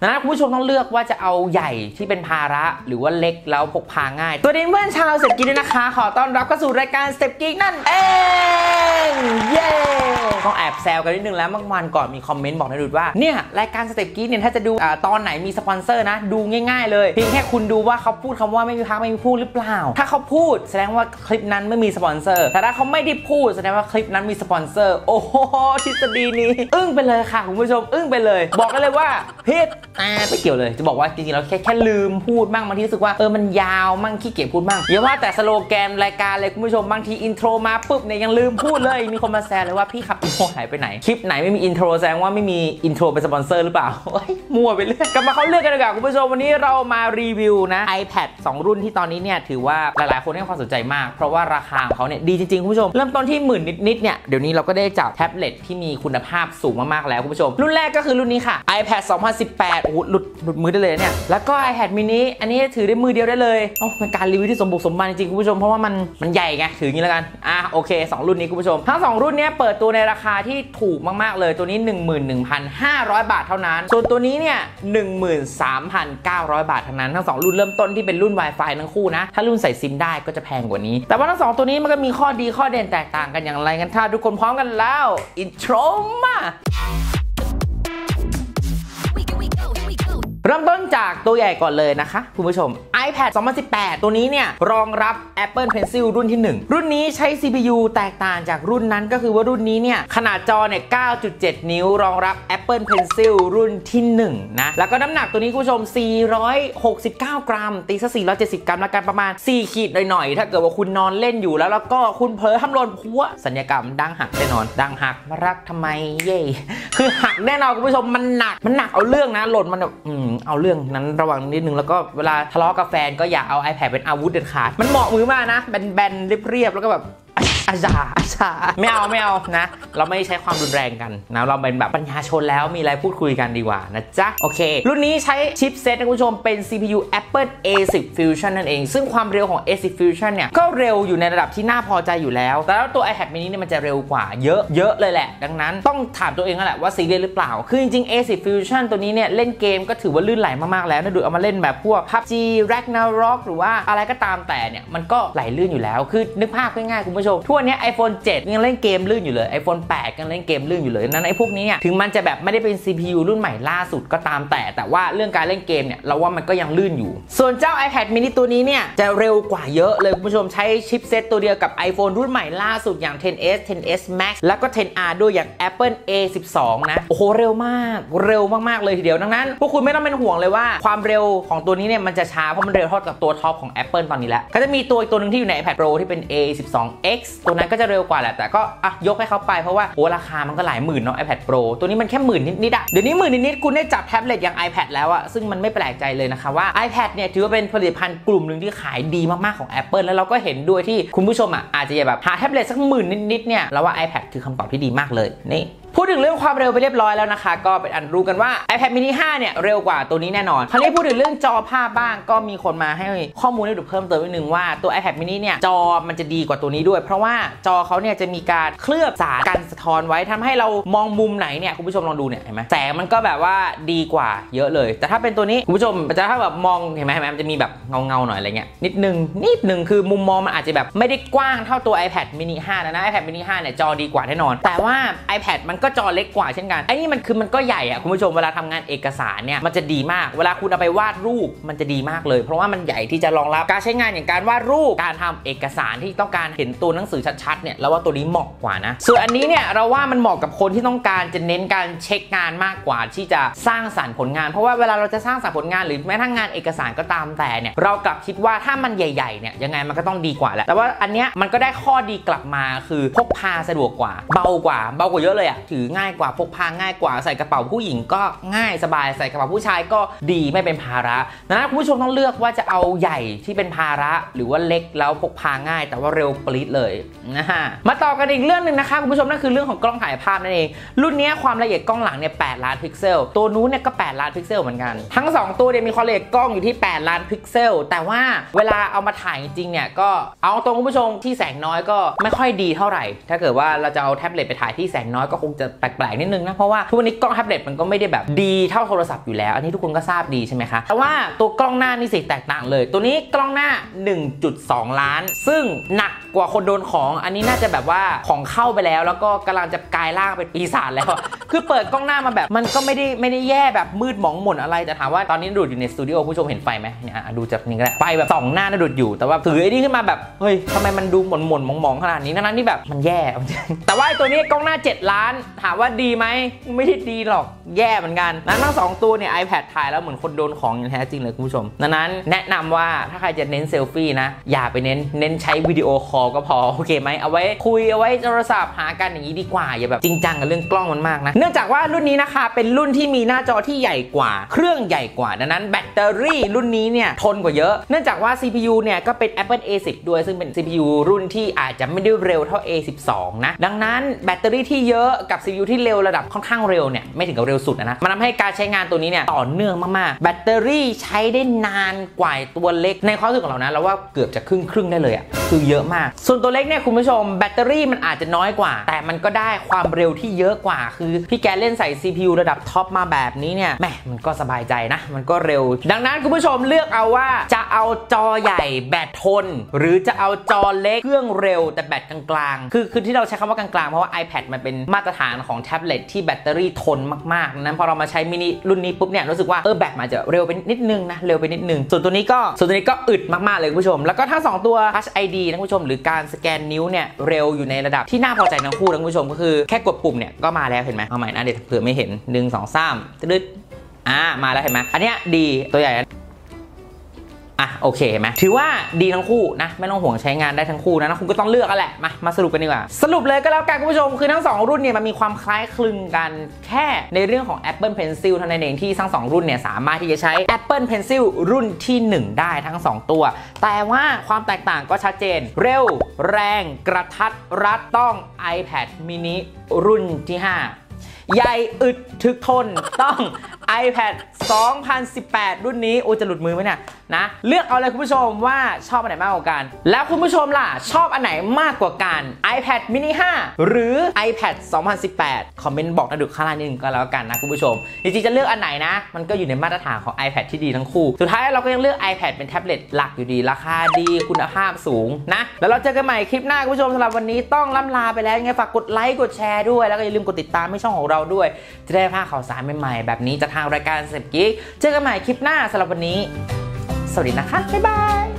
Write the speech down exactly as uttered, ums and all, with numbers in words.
นะคุณผู้ชมต้องเลือกว่าจะเอาใหญ่ที่เป็นภาระหรือว่าเล็กแล้วพกพาง่ายตัวนี้เพื่อนชาวเซฟกิ๊กด้วยนะคะขอต้อนรับเข้าสู่รายการเซฟกิ๊กนั่นเองเย้ต้องแอบแซวกันนิดนึงแล้วเมื่อวันก่อนมีคอมเมนต์บอกนะดูว่าเนี่ยรายการเซฟกิ๊กเนี่ยถ้าจะดูตอนไหนมีสปอนเซอร์นะดูง่ายๆเลยเพียงแค่คุณดูว่าเขาพูดคำว่าไม่มีพักไม่มีพูดหรือเปล่าถ้าเขาพูดแสดงว่าคลิปนั้นไม่มีสปอนเซอร์แต่ถ้าเขาไม่ได้พูดแสดงว่าคลิปนั้นมีสปอนเซอร์โอ้โหทฤษฎีนี้อึ้งไปเลยค่ะคุณผู้ชมอึ้งไปเลยบอกกันเลยว่าผิดไม่เกี่ยวเลยจะบอกว่าจริงๆแล้วแค่แค่ลืมพูดบ้างบางทีรู้สึกว่าเออมันยาวมั่งขี้เกียจพูดบ้างอย่าว่าแต่สโลแกนรายการเลยคุณผู้ชมบางทีอินโทรมาปุ๊บเนี่ยยังลืมพูดเลยมีคนมาแซวเลยว่าพี่ครับอินโทรหายไปไหนคลิปไหนไม่มีอินโทรแสดงว่าไม่มีอินโทรเป็นสปอนเซอร์หรือเปล่ามั่วไปเรื่อยกลับมาเข้าเรื่องกันดีกว่าคุณผู้ชมวันนี้เรามารีวิวนะ iPad สองรุ่นที่ตอนนี้เนี่ยถือว่าหลายๆคนให้ความสนใจมากเพราะว่าราคาของเขาเนี่ยดีจริงๆคุณผู้ชมเริ่มต้นที่หมื่นนิดๆเนี่ยเดี๋ยวนี้เราก็ได้จับแท็บเล็ตที่มีคุณภาพสูงมากๆแล้วคุณผู้ชมรุ่นแรกก็คือรุ่นนี้ค่ะ iPad สองพันสิบแปดโอ้โหหลุดหลุดมือได้เลยเนี่ยแล้วก็ iPad mini อันนี้ถือได้มือเดียวได้เลยโอ้เป็นการรีวิวที่สมบุกสมบันจริงๆคุณผู้ชมเพราะว่ามันมันใหญ่ไงถืออย่างนี้แล้วกันอ่ะโอเคสองรุ่นนี้คุณผู้ชมทั้งสองรุ่นนี้เปิดตัวในราคาที่ถูกมากๆเลยตัวนี้ หนึ่งหมื่นหนึ่งพันห้าร้อย บาทเท่านั้นส่วนตัวนี้เนี่ย หนึ่งหมื่นสามพันเก้าร้อย บาทเท่านั้นทั้งสองรุ่นเริ่มต้นที่เป็นรุ่น Wi-Fi ทั้งคู่นะถ้ารุ่นใส่ซิมได้ก็จะแพงกว่านี้แต่ว่าทั้งสองตัวนี้มันก็มีข้อดีข้อเด่นแตกต่างกันอย่างไรกันถ้าทุกคนพร้อมกันแล้วอินโทรมาเริ่มต้นจากตัวใหญ่ก่อนเลยนะคะคุณผู้ชม iPad สองพันสิบแปดตัวนี้เนี่ยรองรับ Apple Pencil รุ่นที่หนึ่งรุ่นนี้ใช้ ซี พี ยู แตกต่างจากรุ่นนั้นก็คือว่ารุ่นนี้เนี่ยขนาดจอเนี่ย เก้าจุดเจ็ด นิ้วรองรับ Apple Pencil รุ่นที่หนึ่งนะแล้วก็น้ำหนักตัวนี้คุณผู้ชมสี่ร้อยหกสิบเก้ากรัมตีซะสี่ร้อยเจ็ดสิบกรัมแล้วกันประมาณสี่ขีดหน่อยๆถ้าเกิดว่าคุณนอนเล่นอยู่แล้วแล้วก็คุณเผลอทำหล่นพัวสัญญกรรมดังหักแน่นอนดังหักมารักทำไมเย่คือหักแน่นอนคุณผู้ชมมันหนักมันหนักเอาเรื่องนะหล่นมันแบบอืมเอาเรื่องนั้นระวังนิดนึงแล้วก็เวลาทะเลาะกับแฟนก็อย่าเอา iPad เป็นอาวุธเด็ดขาดมันเหมาะมือมากนะแบนๆเรียบๆแล้วก็แบบอาจาอาจาไม่เอาไม่เอานะเราไม่ใช้ความรุนแรงกันนะเราเป็นแบบปัญญาชนแล้วมีอะไรพูดคุยกันดีกว่านะจ๊ะโอเครุ่นนี้ใช้ชิปเซตนะคุณผู้ชมเป็น ซี พี ยู Apple เอ สิบ Fusion นั่นเองซึ่งความเร็วของ เอ สิบ Fusion เนี่ยก็เร็วอยู่ในระดับที่น่าพอใจอยู่แล้วแต่แล้วตัว iPad mini เนี่ยมันจะเร็วกว่าเยอะเยอะเลยแหละดังนั้นต้องถามตัวเองนั่นแหละว่าซีเรียสหรือเปล่าคือจริงๆ เอ สิบ Fusion ตัวนี้เนี่ยเล่นเกมก็ถือว่าลื่นไหลมากๆแล้วนะดูเอามาเล่นแบบพวก พับจี Ragnarok หรือว่าอะไรก็ตามแต่เนี่ยมันก็ไหลลื่นอยู่แล้วคือนึกภาพง่ายๆคุณผู้ชมทั่วเนี้ย iPhone เจ็ดยังเล่นเกมลื่นอยู่เลย iPhone แปดยังเล่นเกมลื่นอยู่เลยนั้นไอ้พวกนี้เนี่ยถึงมันจะแบบไม่ได้เป็น ซี พี ยู รุ่นใหม่ล่าสุดก็ตามแต่แต่ว่าเรื่องการเล่นเกมเนี่ยเราว่ามันก็ยังลื่นอยู่ส่วนเจ้า iPad mini ตัวนี้เนี่ยจะเร็วกว่าเยอะเลยคุณผู้ชมใช้ชิปเซตตัวเดียวกับ iPhone รุ่นใหม่ล่าสุดอย่าง เท็น เอส เท็น เอส Max แล้วก็ เท็น อาร์ ด้วยอย่าง Apple เอ สิบสอง นะโอ้โหเร็วมากเร็วมากๆเลยทีเดียวดังนั้นพวกคุณไม่ต้องเป็นห่วงเลยว่าความเร็วของตัวนี้เนี่ยมันจะช้าเพราะมันเร็วเท่ากับตัวท็อปของ Apple ตอนนี้แล้วก็จะมีตัวอีกตัวนึงที่อยู่ใน iPad Pro ที่เป็น เอ สิบสอง เอ็กซ์ ตัวนั้นก็จะเร็วกว่าแหละแต่ก็อ่ะยกให้เขาไปเพราะว่าโอ้ราคามันก็หลายหมื่นเนาะ iPad Pro ตัวนี้มันแค่หมื่นนิดๆอ่ะเดี๋ยวนี้หมื่นนิดๆคุณได้จับแท็บเล็ตอย่าง iPad แล้วอ่ะซึ่งมันไม่แปลกใจเลยนะคะว่า iPad เนี่ยถือว่าเป็นผลิตภัณฑ์กลุ่มหนึ่งที่ขายดีมากๆของ Apple แล้วเราก็เห็นด้วยที่คุณผู้ชมอ่ะอาจจะแบบหาแท็บเล็ตสักหมื่นนิดๆเนี่ยเราว่า iPad คือคำตอบที่ดีมากเลยนี่พูดถึงเรื่องความเร็วไปเรียบร้อยแล้วนะคะก็เป็นอันรู้กันว่า iPad mini ห้าเนี่ยเร็วกว่าตัวนี้แน่นอนคราวนี้พูดถึงเรื่องจอภาพบ้างก็มีคนมาให้ข้อมูลให้ดูเพิ่มเติมนิดนึงว่าตัว iPad mini เนี่ยจอมันจะดีกว่าตัวนี้ด้วยเพราะว่าจอเขาเนี่ยจะมีการเคลือบสารกันสะท้อนไว้ทำให้เรามองมุมไหนเนี่ยคุณผู้ชมลองดูเนี่ยเห็นไหมแสงมันก็แบบว่าดีกว่าเยอะเลยแต่ถ้าเป็นตัวนี้คุณผู้ชมจะถ้าแบบมองเห็นไหมเห็นไหมมันจะมีแบบเงาๆหน่อยอะไรเงี้ยนิดนึงนิดนึงคือมุมมองมันอาจจะแบบไม่ได้กว้างเท่าตัว iPad mini ห้านะ iPad mini ห้าเนี่ยจอดีกว่าแน่นอนแต่ว่า iPad มันก็จอเล็กกว่าเช่นกันไอ้นี่มันคือมันก็ใหญ่อะคุณผู้ชมเวลาทำงานเอกสารเนี่ยมันจะดีมากเวลาคุณเอาไปวาดรูปมันจะดีมากเลยเพราะว่ามันใหญ่ที่จะรองรับการใช้งานอย่างการวาดรูปการทำเอกสารที่ต้องการเห็นตัวหนังสือชัดๆเนี่ยแล้วว่าตัวนี้เหมาะกว่านะส่วนอันนี้เนี่ยเราว่ามันเหมาะกับคนที่ต้องการจะเน้นการเช็คงานมากกว่าที่จะสร้างสรรค์ผลงานเพราะว่าเวลาเราจะสร้างสรรค์ผลงานหรือแม้ทั้งงานเอกสารก็ตามแต่เนี่ยเรากลับคิดว่าถ้ามันใหญ่ๆเนี่ยยังไงมันก็ต้องดีกว่าแหละแต่ว่าอันเนี้ยมันก็ได้ข้อดีกลับมาคือพกพาสะดวกกว่าเบากว่าเบากว่าเยอะเลยอะถือง่ายกว่าพกพาง่ายกว่าใส่กระเป๋าผู้หญิงก็ง่ายสบายใส่กระเป๋าผู้ชายก็ดีไม่เป็นภาระดังนั้นคุณผู้ชมต้องเลือกว่าจะเอาใหญ่ที่เป็นภาระหรือว่าเล็กแล้วพกพาง่ายแต่ว่าเร็วปรี๊ดเลยนะฮะมาต่อกันอีกเรื่องนึงนะคะคุณผู้ชมนั่นคือเรื่องของกล้องถ่ายภาพนั่นเองรุ่นนี้ความละเอียดกล้องหลังเนี่ยแปดล้านพิกเซลตัวนู้นเนี่ยก็แปดล้านพิกเซลเหมือนกันทั้งสองตัวเนี่ยมีความละเอียดกล้องอยู่ที่แปดล้านพิกเซลแต่ว่าเวลาเอามาถ่ายจริงๆเนี่ยก็เอาตรงคุณผู้ชมที่แสงน้อยก็ไม่ค่อยดีเท่าไหร่ถ้าเกิดว่าเราจะเอาแท็บเล็ตไปถ่ายที่แสงน้อยก็คงจะจะแปลกๆนิดนึงนะเพราะว่าทุกวันนี้กล้องแท็บเล็ตมันก็ไม่ได้แบบดีเท่าโทรศัพท์อยู่แล้วอันนี้ทุกคนก็ทราบดีใช่ไหมคะแต่ว่าตัวกล้องหน้านี่สิแตกต่างเลยตัวนี้กล้องหน้า หนึ่งจุดสอง ล้านซึ่งหนักกว่าคนโดนของอันนี้น่าจะแบบว่าของเข้าไปแล้วแล้วก็กำลังจะกลายร่างเป็นปีศาจแล้วคือเปิดกล้องหน้ามาแบบมันก็ไม่ได้ไม่ได้แย่แบบมืดหมองหม่นอะไรแต่ถามว่าตอนนี้ดูดอยู่ในสตูดิโอผู้ชมเห็นไฟไหมเนี่ยดูจากนี้ก็ได้ไฟแบบส่องหน้าดูดอยู่แต่ว่าถือไอ้นี่ขึ้นมาแบบเฮ้ยทำไมมันดูหม่นหม่นมองมองขนาดนี้นั้นนี่แบบมันแย่แต่ว่าตัวนี้กล้องหน้าเจ็ดล้านถามว่าดีไหมไม่ได้ดีหรอกแย่เหมือนกันนั้นทั้งสองตัวเนี่ย iPad ถ่ายแล้วเหมือนคนโดนของอย่างแท้จริงเลยคุณผู้ชมดังนั้นแนะนำว่าถ้าใครจะเน้นเซลฟี่นะอย่าไปเน้นเน้นใช้วิดีโอคอลก็พอโอเคไหมเอาไว้คุยเอาไว้โทรศัพท์หากันอย่างนี้ดีกว่าอย่าแบบจริงจังกับเรื่องกล้องมันมากนะเนื่องจากว่ารุ่นนี้นะคะเป็นรุ่นที่มีหน้าจอที่ใหญ่กว่าเครื่องใหญ่กว่าดังนั้นแบตเตอรี่รุ่นนี้เนี่ยทนกว่าเยอะเนื่องจากว่า ซี พี ยู เนี่ยก็เป็น Apple เอ สิบ ด้วยซึ่งเป็น ซี พี ยู รุ่นที่อาจจะไม่ได้เร็วเท่า เอ สิบสอง นะดังนั้นแบตเตอรี่ที่เยอะกับ ซี พี ยู ที่เร็วระดับค่อนข้างเร็วเนี่ยไม่ถึงกับเร็วสุดนะมันทำให้การใช้งานตัวนี้เนี่ยต่อเนื่องมากๆแบตเตอรี่ใช้ได้นานกว่าตัวเล็กในความรู้สึกของเรานะเราว่าเกือบจะครึ่งครึ่งได้เลยอ่ะคือเยอะมากส่วนตัวเล็กเนี่ยคุณผู้ชมแบตเตอรี่มันอาจจะน้อยกว่าแต่มันก็ได้ความเร็วที่เยอะกว่าคือพี่แกเล่นใส่ ซี พี ยู ระดับท็อปมาแบบนี้เนี่ยแหมมันก็สบายใจนะมันก็เร็วดังนั้นคุณผู้ชมเลือกเอาว่าจะเอาจอใหญ่แบตทนหรือจะเอาจอเล็กเครื่องเร็วแต่แบตกลางๆคือคือที่เราใช้คำว่ากลางๆเพราะว่า iPad มันเป็นมาตรฐานของแท็บเล็ตที่แบตเตอรี่ทนมากๆนั้นพอเรามาใช้มินิรุ่นนี้ปุ๊บเนี่ยรู้สึกว่าเออแบตมันจะเร็วไปนิดนึงนะเร็วไปนิดนึงส่วนตัวนี้ก็ส่วนตัวนี้ก็อึดมากๆเลยคุณผู้ชมแล้วก็ทั้งสองตัว Touch ไอ ดี นะคุณผู้ชมหรือการสแกนนิ้วเนี่ยเร็วอยู่ในระดับที่น่าพอใจทั้งคู่นะคุณผู้ชมก็คือแค่กดปุ่มเนี่ยก็มาแล้วเห็นไหมเอาใหม่นะเดี๋ยวเผื่อไม่เห็นหนึ่ง สอง สามตึ๊ดอ่ามาแล้วเห็นไหมอันเนี้ยดีตัวใหญ่อ่ะโอเคไหมถือว่าดีทั้งคู่นะไม่ต้องห่วงใช้งานได้ทั้งคู่นะนะคุณก็ต้องเลือกกันแหละมามาสรุปกันดีกว่าสรุปเลยก็แล้วกันคุณผู้ชมคือทั้งสองรุ่นเนี่ยมันมีความคล้ายคลึงกันแค่ในเรื่องของ Apple Pencil เท่านั้นเองที่ทั้งสองรุ่นเนี่ยสามารถที่จะใช้ Apple Pencil รุ่นที่หนึ่งได้ทั้งสองตัวแต่ว่าความแตกต่างก็ชัดเจนเร็วแรงกระทัดรัดต้อง iPad mini รุ่นที่ห้าใหญ่อึดถึกทนต้อง iPad สองพันสิบแปด รุ่นนี้โอ้จะหลุดมือไหมเนี่ยนะเลือกเอาเลยคุณผู้ชมว่าชอบอันไหนมากกว่ากันแล้วคุณผู้ชมล่ะชอบอันไหนมากกว่ากัน iPad mini ห้าหรือ iPad สองพันสิบแปดคอมเมนต์บอกนะดูข้างล่างนิดนึงก็แล้วกันนะคุณผู้ชมจริงๆจะเลือกอันไหนนะมันก็อยู่ในมาตรฐานของ iPad ที่ดีทั้งคู่สุดท้ายเราก็ยังเลือก iPad เป็นแท็บเล็ตหลักอยู่ดีราคาดีคุณภาพสูงนะแล้วเราเจอกันใหม่คลิปหน้าคุณผู้ชมสำหรับวันนี้ต้องล่ำลาไปแล้วยังไงฝากกดไลค์กดแชร์ด้วยแล้วก็อย่าลืมกดติดตามให้ช่องของเราด้วยจะได้พลาดข่าวสารใหม่ๆแบบนี้จากทางรายการเซฟกิ๊กเจอกันใหม่คลิปหน้าสำหรับวันนี้สวัสดีนะคะบ๊ายบาย